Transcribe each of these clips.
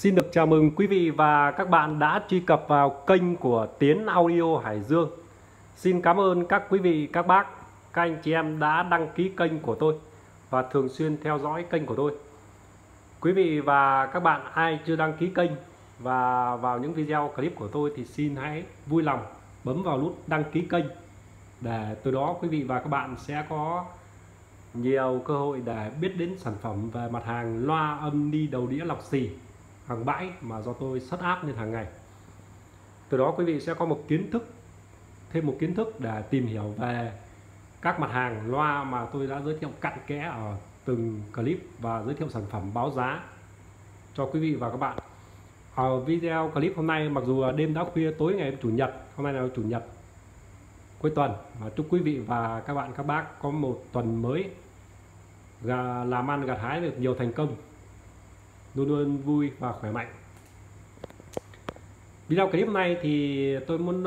Xin được chào mừng quý vị và các bạn đã truy cập vào kênh của Tiến Audio Hải Dương. Xin cảm ơn các quý vị, các bác, các anh chị em đã đăng ký kênh của tôi và thường xuyên theo dõi kênh của tôi. Quý vị và các bạn ai chưa đăng ký kênh và vào những video clip của tôi thì xin hãy vui lòng bấm vào nút đăng ký kênh, để từ đó quý vị và các bạn sẽ có nhiều cơ hội để biết đến sản phẩm về mặt hàng loa âm ni đầu đĩa lọc xì hàng bãi mà do tôi set up lên hàng ngày. Từ đó quý vị sẽ có thêm một kiến thức để tìm hiểu về các mặt hàng loa mà tôi đã giới thiệu cặn kẽ ở từng clip và giới thiệu sản phẩm báo giá cho quý vị và các bạn. Ở video clip hôm nay, mặc dù là đêm đã khuya, tối ngày chủ nhật, hôm nay là chủ nhật cuối tuần, và chúc quý vị và các bạn, các bác có một tuần mới làm ăn gặt hái được nhiều thành công, luôn luôn vui và khỏe mạnh. Video clip hôm nay thì tôi muốn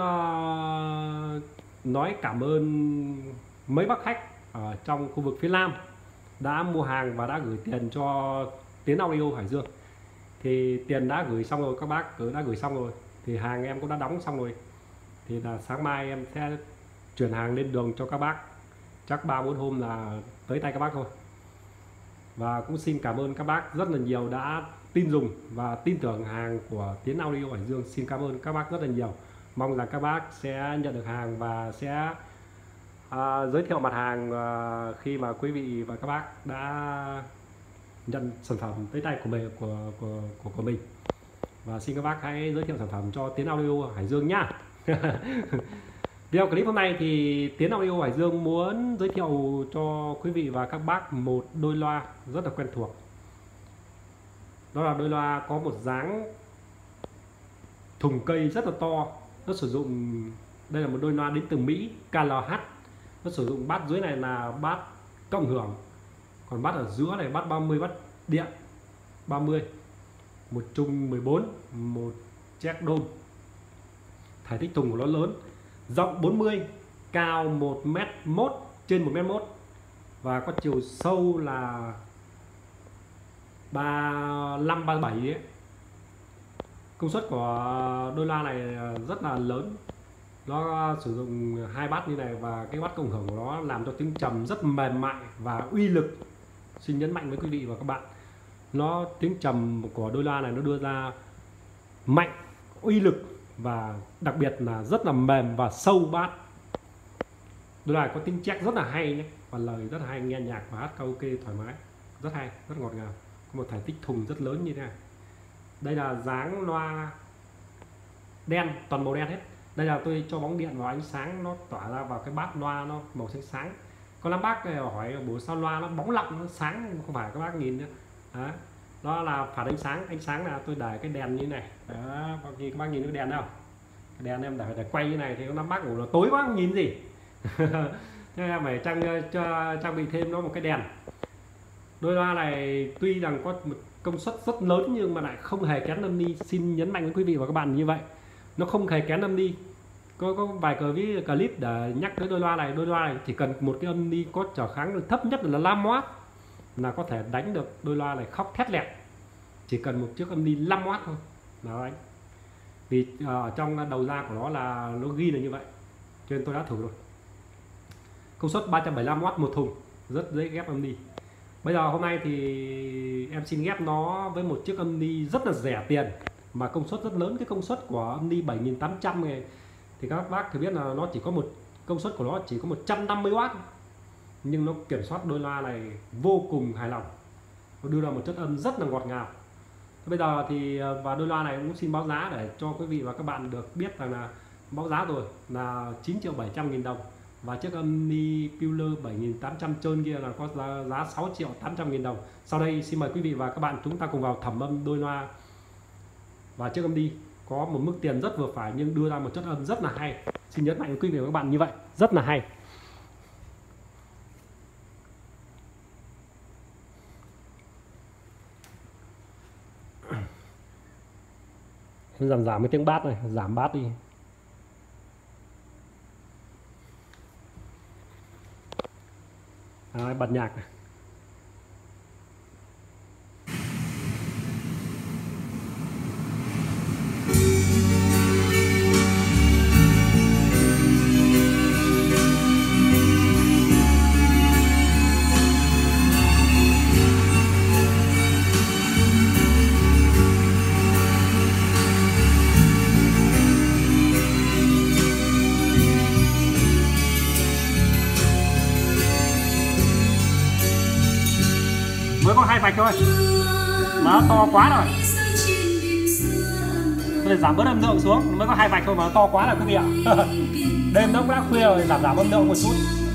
nói cảm ơn mấy bác khách ở trong khu vực phía Nam đã mua hàng và đã gửi tiền cho Tiến Audio Hải Dương. Thì tiền đã gửi xong rồi, các bác đã gửi xong rồi, thì hàng em cũng đã đóng xong rồi, thì là sáng mai em sẽ chuyển hàng lên đường cho các bác, chắc 3-4 hôm là tới tay các bác thôi. Và cũng xin cảm ơn các bác rất là nhiều đã tin dùng và tin tưởng hàng của Tiến Audio Hải Dương. Xin cảm ơn các bác rất là nhiều. Mong rằng các bác sẽ nhận được hàng và sẽ giới thiệu mặt hàng khi mà quý vị và các bác đã nhận sản phẩm tới tay của mình, của mình. Và xin các bác hãy giới thiệu sản phẩm cho Tiến Audio Hải Dương nhá. Video clip hôm nay thì Tiến Audio Hải Dương muốn giới thiệu cho quý vị và các bác một đôi loa rất là quen thuộc. Đó là đôi loa có một dáng thùng cây rất là to. Nó sử dụng, đây là một đôi loa đến từ Mỹ, KLH. Nó sử dụng bát dưới này là bát cộng hưởng, còn bát ở giữa này bát 30, bát điện 30, một trung 14, một check đôn. Thể tích thùng của nó lớn, rộng 40, cao 1m1 trên 1m1 và có chiều sâu là 35-37 ấy. Công suất của đôi loa này rất là lớn. Nó sử dụng hai bát như này và cái bát cộng hưởng của nó làm cho tiếng trầm rất mềm mại và uy lực. Xin nhấn mạnh với quý vị và các bạn, nó tiếng trầm của đôi loa này nó đưa ra mạnh, uy lực và đặc biệt là rất là mềm và sâu bát. Đôi loa có tiếng check rất là hay nhé, và lời rất là hay, nghe nhạc và hát karaoke thoải mái, rất hay, rất ngọt ngào. Có một thể tích thùng rất lớn như thế này. Đây là dáng loa đen, toàn màu đen hết. Đây là tôi cho bóng điện vào, ánh sáng nó tỏa ra vào cái bát loa, nó màu xanh sáng. Có lắm bác hỏi bố sao loa nó bóng lặng, nó sáng, không phải các bác nhìn nữa. Đó là phản ánh sáng là tôi để cái đèn như này. Đó, các bác nhìn cái đèn đâu? Cái đèn em để quay như này thì có lắm bác ngủ là tối quá không nhìn gì. Thế em phải trang bị thêm nó một cái đèn. Đôi loa này tuy rằng có một công suất rất lớn nhưng mà lại không hề kén âm ni. Xin nhấn mạnh với quý vị và các bạn như vậy, nó không hề kén âm ni. Có vài clip để nhắc tới đôi loa này. Đôi loa này chỉ cần một cái âm ni có trở kháng thấp nhất là 5W là có thể đánh được đôi loa này khóc thét lẹt. Chỉ cần một chiếc âm ni 5W thôi là đánh. Vì ở trong đầu ra của nó là nó ghi là như vậy, cho nên tôi đã thử rồi. Công suất 375W một thùng, rất dễ ghép âm ni. Bây giờ hôm nay thì em xin ghép nó với một chiếc âm ni rất là rẻ tiền mà công suất rất lớn. Cái công suất của âm ni 7800 này thì các bác thử biết là nó chỉ có một công suất của nó chỉ có 150W, nhưng nó kiểm soát đôi loa này vô cùng hài lòng, nó đưa ra một chất âm rất là ngọt ngào. Bây giờ thì và đôi loa này cũng xin báo giá để cho quý vị và các bạn được biết rằng là báo giá rồi là 9.700.000 đồng, và chiếc âm ni Peeler 7800 trơn kia là có giá 6.800.000 đồng. Sau đây xin mời quý vị và các bạn chúng ta cùng vào thẩm âm đôi loa và chiếc âm ni có một mức tiền rất vừa phải nhưng đưa ra một chất âm rất là hay. Xin nhấn mạnh với quý vị và các bạn như vậy, rất là hay. Giảm cái tiếng bát này, giảm bát đi. Bật nhạc này. mới có 2 vạch thôi mà nó to quá rồi. Tôi giảm bớt âm lượng xuống, mới có 2 vạch thôi mà nó to quá rồi quý vị ạ. Đêm nó cũng đã khuya rồi, giảm âm lượng một chút.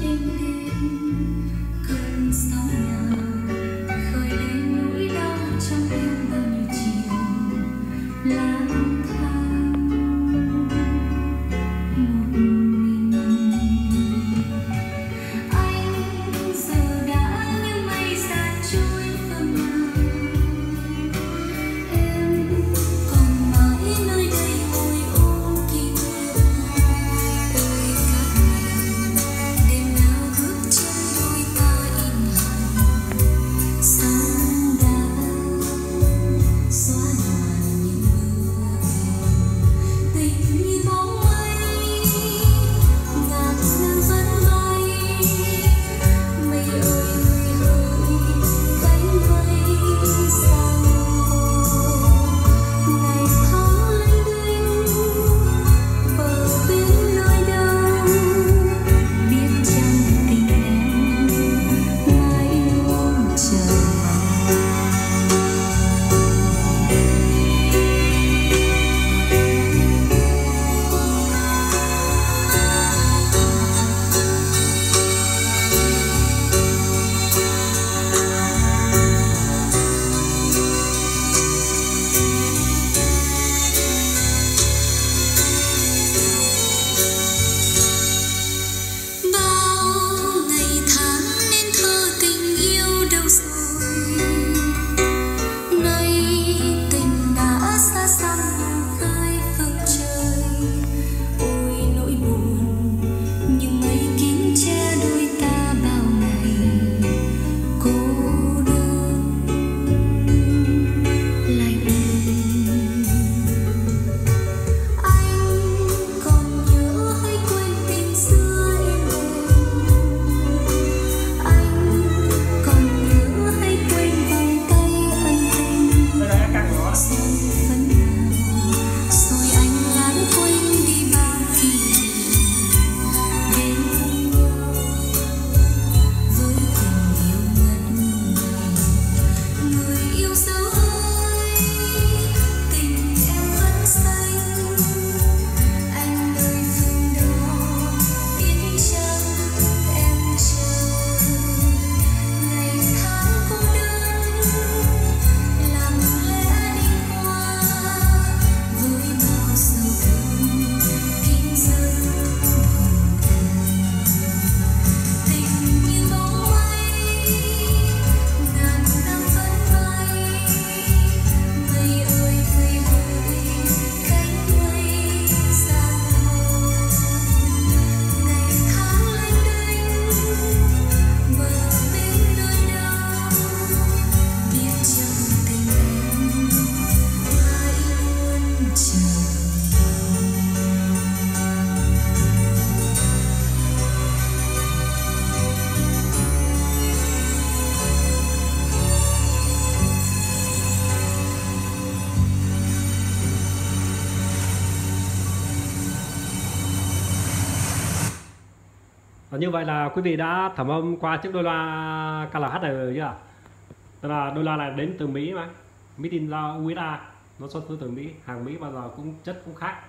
Như vậy là quý vị đã thẩm âm qua chiếc đôi loa KLH này rồi chưa? Tức là đôi loa này đến từ Mỹ mà, Made in USA, nó xuất xứ từ Mỹ, hàng Mỹ bao giờ cũng chất cũng khác.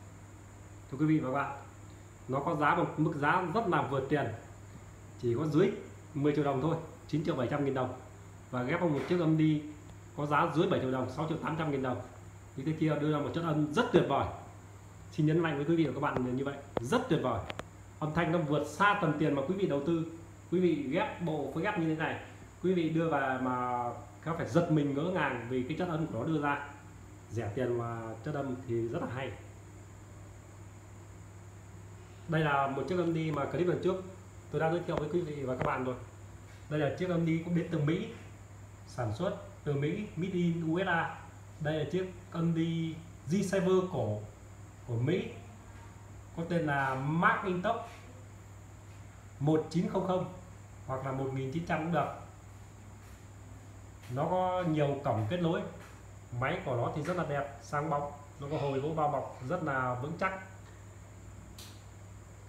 Thưa quý vị và các bạn, nó có giá một mức giá rất là vượt tiền, chỉ có dưới 10 triệu đồng thôi, 9.700.000 đồng, và ghép vào một chiếc âm đi có giá dưới 7 triệu đồng, 6.800.000 đồng. Như thế kia đưa ra một chất âm rất tuyệt vời. Xin nhấn mạnh với quý vị và các bạn như vậy, rất tuyệt vời. Âm thanh nó vượt xa tầm tiền mà quý vị đầu tư. Quý vị ghép bộ phối ghép như thế này, quý vị đưa vào mà các phải giật mình ngỡ ngàng vì cái chất âm của nó đưa ra. Rẻ tiền mà chất âm thì rất là hay. Đây là một chiếc âm đi mà clip lần trước tôi đã giới thiệu với quý vị và các bạn rồi. Đây là chiếc âm đi cũng đến từ Mỹ, sản xuất từ Mỹ, Made in USA. Đây là chiếc âm đi G-Saver cổ của Mỹ, có tên là Macintosh 1900 hoặc là 1900 cũng được. Nó có nhiều cổng kết nối, máy của nó thì rất là đẹp, sáng bóng, nó có hồi gỗ bao bọc rất là vững chắc.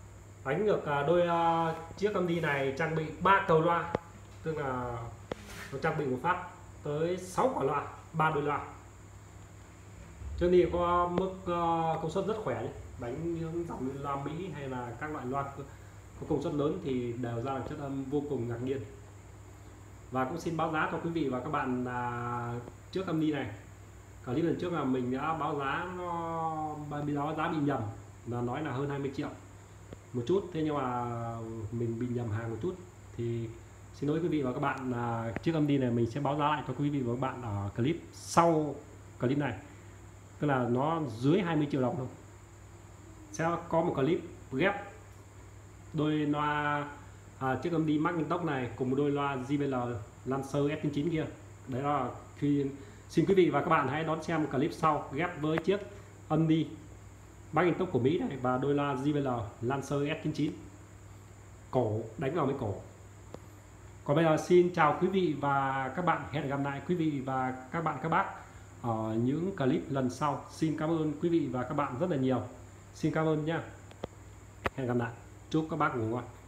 Đánh được đôi chiếc âm đi này trang bị 3 cầu loa, tức là nó trang bị một phát tới 6 quả loa, 3 đôi loa. Cho nên có mức công suất rất khỏe nhé. Đánh những dòng như loa Mỹ hay là các loại loa có công suất lớn thì đều ra được chất âm vô cùng ngạc nhiên. Và cũng xin báo giá cho quý vị và các bạn là trước âm ly này, clip lần trước là mình đã báo giá giá bị nhầm, là nói là hơn 20 triệu một chút, thế nhưng mà mình bị nhầm hàng một chút thì xin lỗi quý vị và các bạn, là chiếc âm ly này mình sẽ báo giá lại cho quý vị và các bạn ở clip sau clip này, tức là nó dưới 20 triệu đồng thôi. Sẽ có một clip ghép đôi loa chiếc âm ly Macintosh này cùng một đôi loa JBL Lancer S99 kia. Đấy là xin quý vị và các bạn hãy đón xem clip sau ghép với chiếc âm ly Macintosh của Mỹ này và đôi loa JBL Lancer S99 cổ đánh vào mấy cổ. Còn bây giờ xin chào quý vị và các bạn, hẹn gặp lại quý vị và các bạn các bác ở những clip lần sau. Xin cảm ơn quý vị và các bạn rất là nhiều. Xin cảm ơn nhé. Hẹn gặp lại. Chúc các bác ngủ ngon.